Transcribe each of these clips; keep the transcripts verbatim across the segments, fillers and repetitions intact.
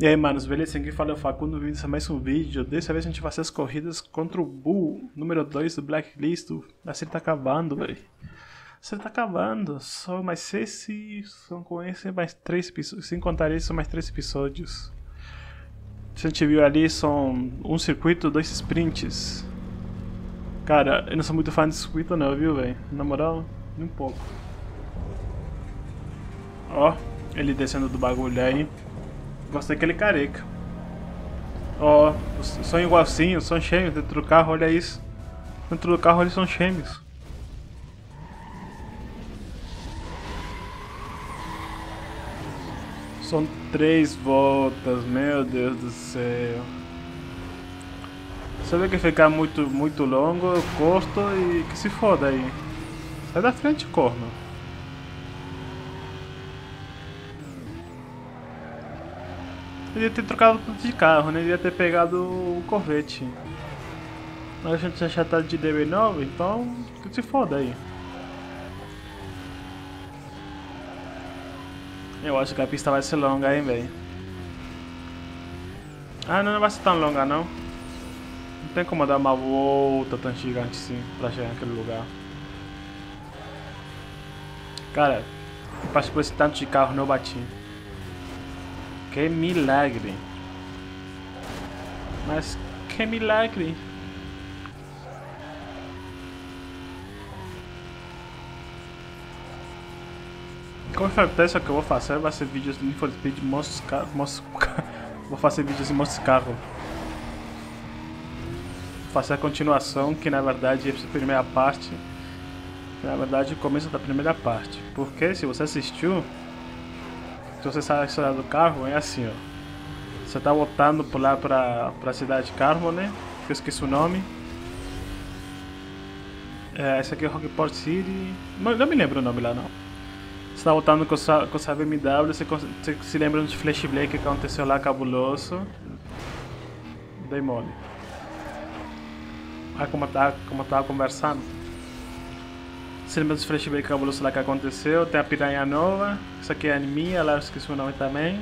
E aí, manos, beleza? Aqui fala o Facundo, vindo a mais um vídeo. Dessa vez a gente vai fazer as corridas contra o Bull, número dois do Blacklist. A série tá acabando, velho. A série tá acabando. Só mais seis e... São com esse mais três episódios. Sem contar isso, são mais três episódios. Se a gente viu ali, são um circuito, dois sprints. Cara, eu não sou muito fã de circuito não, viu, velho? Na moral, nem um pouco. Ó, ele descendo do bagulho aí. Gostei daquele careca. Ó, oh, são igualzinhos, são gêmeos dentro do carro, olha isso. Dentro do carro eles são gêmeos. São três voltas, meu Deus do céu. Você vê que ficar muito, muito longo, eu corto e que se foda aí. Sai da frente, corno. Eu devia ter trocado de carro, né? Eu devia ter pegado o Corvette. Mas a gente já tá de D B nove, então que se foda aí. Eu acho que a pista vai ser longa, hein, velho. Ah, não, não vai ser tão longa, não. Não tem como dar uma volta tão gigante assim pra chegar naquele lugar. Cara, eu passo por esse tanto de carro, não bati. Que milagre. Mas que milagre. Como acontece, o que eu vou fazer vai ser vídeos de Need for Speed mostra, mostra, vou fazer vídeos de mostra carro. Vou fazer a continuação, que na verdade é a primeira parte. Que na verdade é o começo da primeira parte. Porque se você assistiu, se você sabe a história do carro, é assim, ó. Você tá voltando por lá pra, pra cidade de Carmo, né? Que eu esqueci o nome. É, esse aqui é Rockport City. Não, não me lembro o nome lá, não. Você tá voltando com sua, com sua B M W, você, você se lembra de flashback que aconteceu lá, cabuloso. Dei mole. Olha como tá, como eu tava conversando. Você lembra dos flashbacks cabulosos lá que aconteceu? Tem a piranha nova. Isso aqui é a minha, lá eu esqueci o nome também.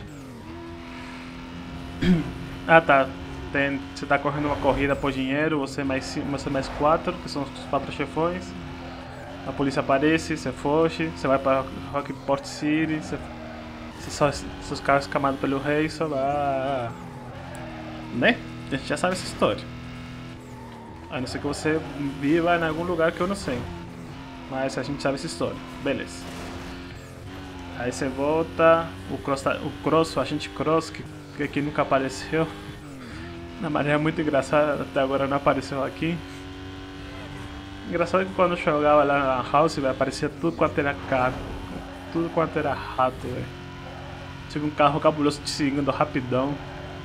Ah tá. Tem, você tá correndo uma corrida por dinheiro, você mais, você mais quatro, que são os quatro chefões. A polícia aparece, você foge, você vai para Rockport City, você, você só, seus carros camados pelo rei, só lá. Né? A gente já sabe essa história. A não ser que você viva em algum lugar que eu não sei. Mas a gente sabe essa história. Beleza. Aí você volta. O Cross, o, cross, o agente Cross, que, que aqui nunca apareceu. Na maneira muito engraçada, até agora não apareceu aqui. Engraçado que quando eu jogava lá na House, véio, aparecia tudo quanto era carro. Tudo quanto era rato, velho. Tinha um carro cabuloso te seguindo rapidão.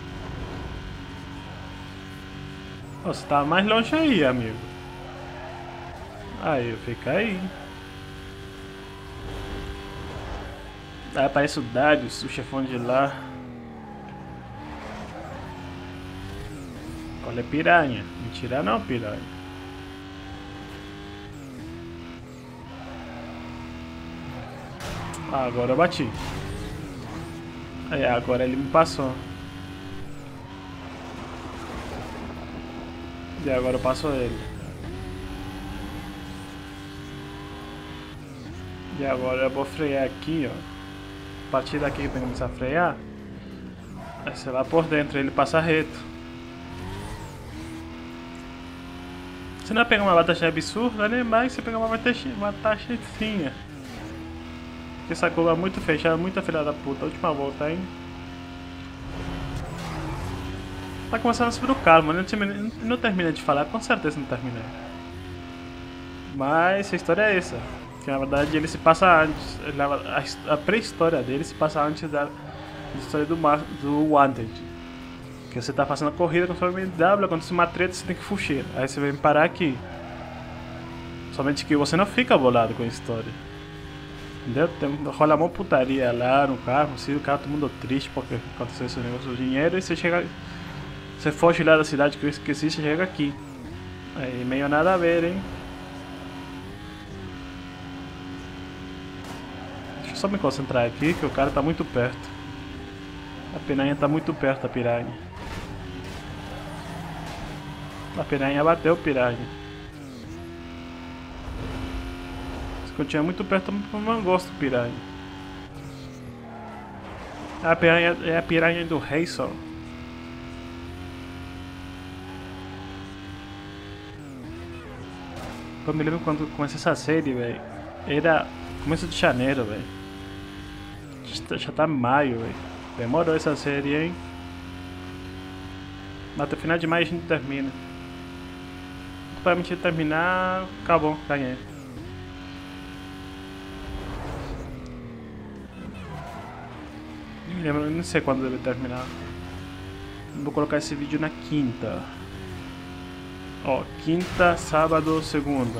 Você tá mais longe aí, amigo. Aí, fica aí. Aí aparece o Darius, o chefão de lá. Olha, piranha. Mentira não, piranha. Ah, agora eu bati. Aí, agora ele me passou. E agora eu passo ele. E agora eu vou frear aqui, ó. A partir daqui que eu começar a frear, aí você vai por dentro, ele passa reto. Você não vai pegar uma vantagem absurda, né? Mas você pegar uma vantagem, uma taxa finha. Porque essa curva é muito fechada, muita filha da puta. A última volta, hein? Tá começando a subir o carro, mano. Não, não termina de falar, com certeza não termina. Mas a história é essa. Que na verdade ele se passa antes. A, a pré-história dele se passa antes da, da história do, do Wanted. Que você tá fazendo a corrida com sua B M W, acontece uma treta, você tem que fugir. Aí você vem parar aqui. Somente que você não fica bolado com a história. Entendeu? Tem, rola uma putaria lá no carro, assim, o carro todo mundo triste porque aconteceu esse negócio do dinheiro e você chega. Você foge lá da cidade que eu esqueci e você chega aqui. Aí meio nada a ver, hein? Deixa eu só me concentrar aqui que o cara tá muito perto. A piranha tá muito perto da piranha. A piranha bateu o piranha. Se continua muito perto, eu não gosto do piranha. A piranha é a piranha do Racer. Eu me lembro quando comecei essa série, velho. Era começo de janeiro, velho. Já tá maio, velho. Demorou essa série, hein? Mas até o final de maio a gente termina. Pra gente terminar, acabou, ganhei. Não lembro, não sei quando deve terminar. Vou colocar esse vídeo na quinta. Ó, quinta, sábado, segunda.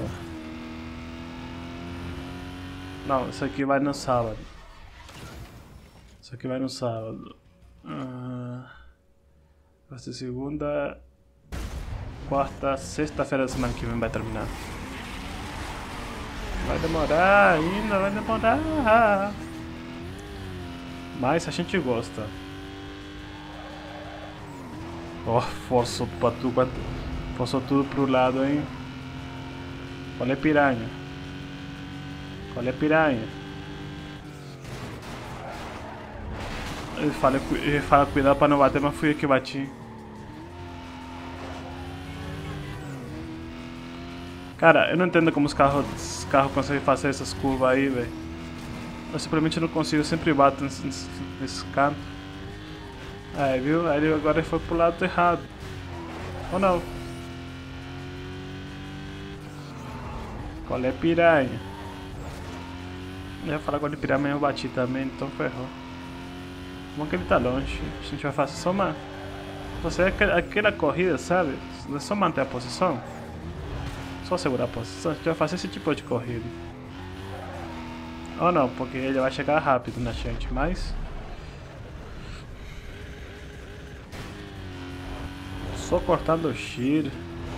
Não, isso aqui vai no sábado. Isso aqui vai no sábado. Uh, vai ser segunda, quarta, sexta-feira da semana que vem vai terminar. Vai demorar ainda, vai demorar. Mas a gente gosta. Ó, oh, forçou pra tu, forçou tudo pro lado, hein? Qual é piranha? Qual é piranha? Ele fala, ele fala cuidado pra não bater, mas fui eu que bati. Cara, eu não entendo como os carros, os carros conseguem fazer essas curvas aí, velho. Eu simplesmente não consigo, eu sempre bato nesse, nesse, nesse canto. Aí, viu? Aí ele agora foi pro lado errado. Ou não? Qual é piranha? Eu ia falar agora de piranha, mas eu bati também, então ferrou. Bom que ele tá longe, a gente vai fazer só uma... Você é aquela, aquela corrida, sabe? É só manter a posição. Só segurar a posição, a gente vai fazer esse tipo de corrida. Ou não, porque ele vai chegar rápido na gente, mas... Só cortando o tiro.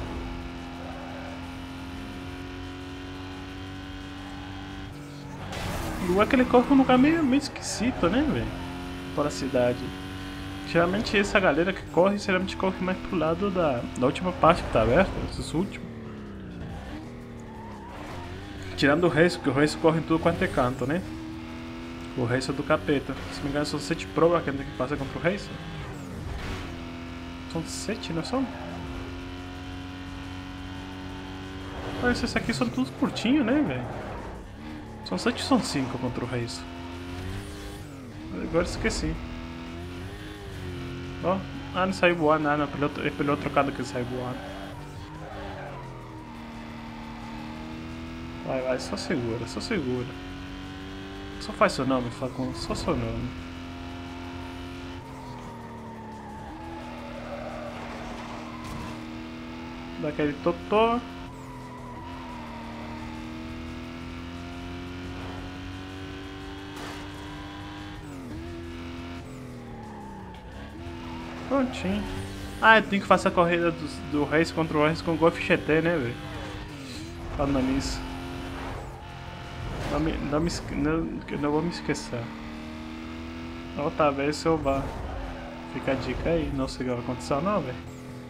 O lugar que ele corre num caminho meio esquisito, né, velho? Para a cidade. Geralmente essa galera que corre, geralmente corre mais pro lado da, da última parte que tá aberta, esses últimos. Tirando o Race, que o Race corre em tudo quanto é canto, né? O Race é do capeta. Se não me engano, são sete Pro aquele que passa contra o Race. São sete, não são? Mas esses aqui são todos curtinhos, né, velho? São sete ou são cinco contra o Race? Agora esqueci. Ó, oh, ah, não saiu voando, não, não, é pelo outro trocado que ele saiu voando. Vai, vai, só segura, só segura. Só faz seu nome, Facon, só seu nome. Dá aquele totó. Prontinho. Ah, eu tenho que fazer a corrida do, do Race contra o Race com o Golf G T, né, velho? Falando nisso. Não, me, não, me, não, não vou me esquecer. Outra vez eu vá. Fica a dica aí, não sei o que vai acontecer não, velho.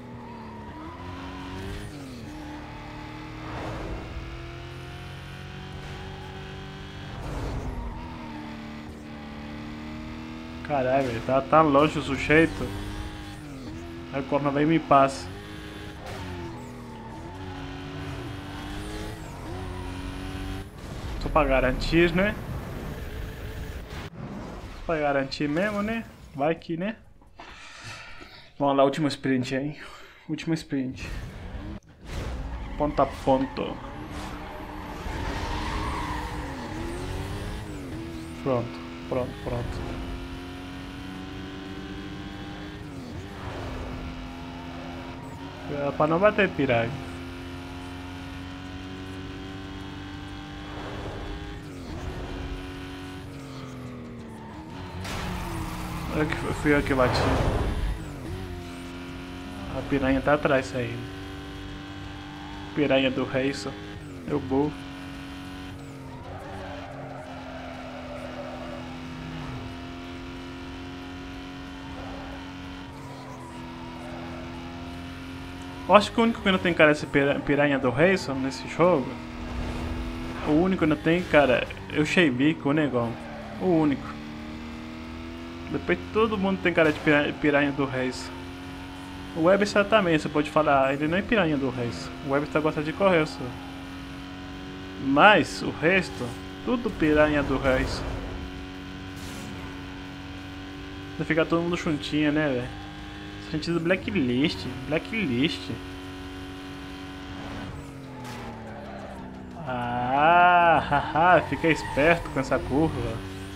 Caralho, velho, tá, tá longe o sujeito. Aí quando vem me passa. Só pra garantir, né? Só pra garantir mesmo, né? Vai que, né? Vamos lá, último sprint aí. Último sprint. Ponto a ponto. Pronto, pronto, pronto. É pra não bater piranha. Olha que fui eu que bati. A piranha tá atrás aí. Piranha do Racer. Eu vou. Eu acho que o único que não tem cara de piranha do Rayson nesse jogo. O único que não tem, cara, é o Sheivik, o negão. O único. Depois todo mundo tem cara de piranha, piranha do Rayson. O Webster também, você pode falar, ele não é piranha do Rayson. O Webster gosta de correr só. Mas o resto, tudo piranha do Rayson. Fica todo mundo juntinho, né, velho? Sentido Blacklist, Blacklist. Ah, haha, fiquei esperto com essa curva.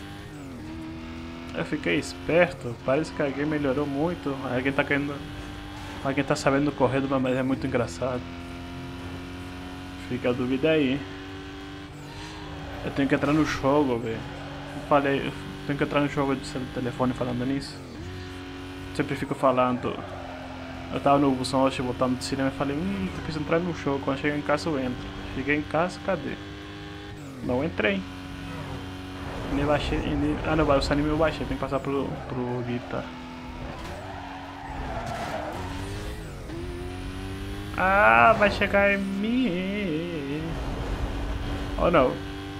Eu fiquei esperto, parece que alguém melhorou muito. Alguém tá querendo. Alguém tá sabendo correr de uma maneira muito engraçada. Fica a dúvida aí. Eu tenho que entrar no jogo, velho. Falei, eu tenho que entrar no jogo de telefone falando nisso. Sempre fico falando. Eu tava no bus hoje voltando do cinema e falei, hum, tô precisando entrar no jogo. Quando chegar em casa eu entro. Cheguei em casa, cadê? Não entrei. Nem baixei. Nem... Ah não, o anime eu baixei, tem que passar pro, pro Guitar. Ah, vai chegar em mim. Oh não.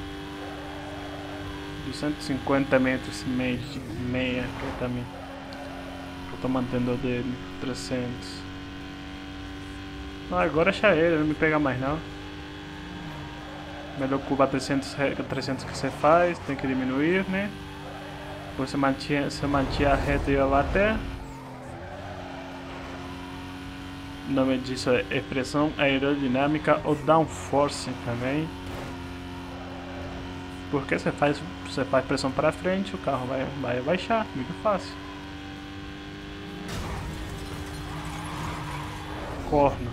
cento e cinquenta metros meia, meia também. Eu tô mantendo o dele, trezentos. Ah, agora já ele, não me pega mais não. Melhor curva trezentos, trezentos que você faz, tem que diminuir, né? Depois você mantinha, você mantinha a reta e ia bater. O nome disso é pressão aerodinâmica ou downforce também. Porque você faz, você faz pressão para frente, o carro vai, vai baixar, muito fácil. Corno.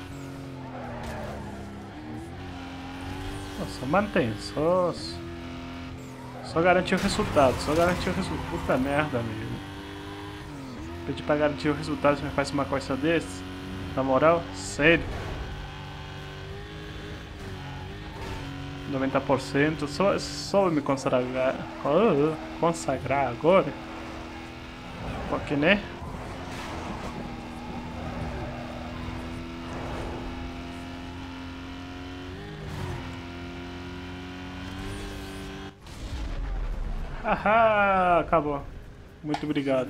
Nossa, mantém, só, só garantir o resultado, só garantir o resultado. Puta merda, amigo. Pedir pra garantir o resultado, você me faz uma coisa desse? Na moral, sério. noventa por cento, só, só me consagrar, oh, consagrar agora, porque né? Haha, acabou. Muito obrigado.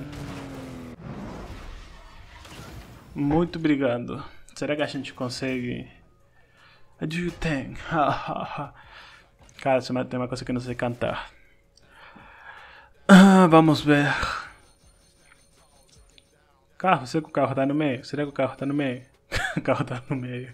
Muito obrigado. Será que a gente consegue? Do you think? Cara, isso tem uma coisa que eu não sei cantar. Ah, vamos ver. Carro, será que o carro tá no meio? Será que o carro tá no meio? O carro tá no meio.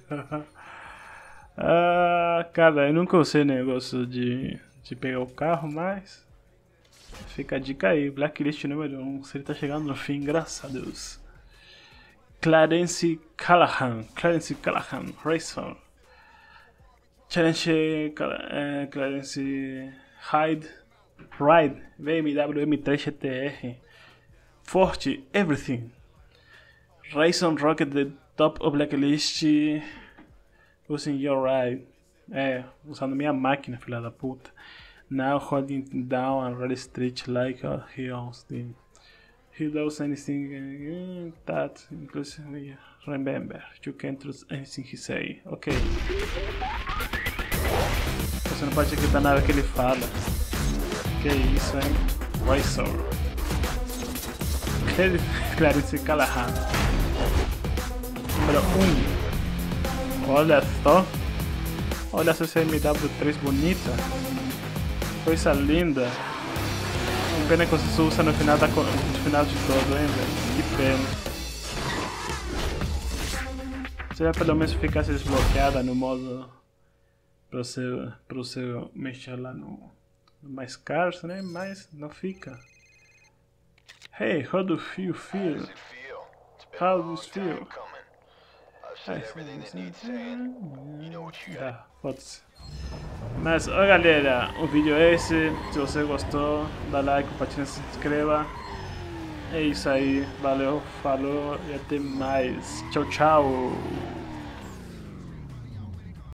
Ah, cara, eu nunca usei negócio de, de pegar o carro, mas fica a dica aí. Blacklist número um. Se ele tá chegando no fim, graças a Deus. Clarence Callahan. Clarence Callahan. Rayson. Challenge uh, Clarence Hyde Ride B M W M três G T R Forte Everything Rayson Rocket the top of Blacklist using your ride. É, usando minha máquina, filha da puta. Now holding down and really stretch like uh, he owns the he does anything that inclusive remember you can't trust anything he say. Ok. Você não pode acreditar nada que ele fala. Que isso, hein? Rayson. Clarence Callahan. Número um. Olha só. Olha essa C M W três bonita. Coisa linda. Que pena que você só usa no final, da, no final de todo, hein, velho? Que pena. Se ela pelo menos ficasse desbloqueada no modo para você, para você mexer lá no, no mais cars, né? Mas não fica. Hey, how do you feel? How do you feel? Ah, foda-se. Mas, ó galera, o vídeo é esse. Se você gostou, dá like, compartilha, se inscreva. É isso aí, valeu, falou e até mais. Tchau, tchau.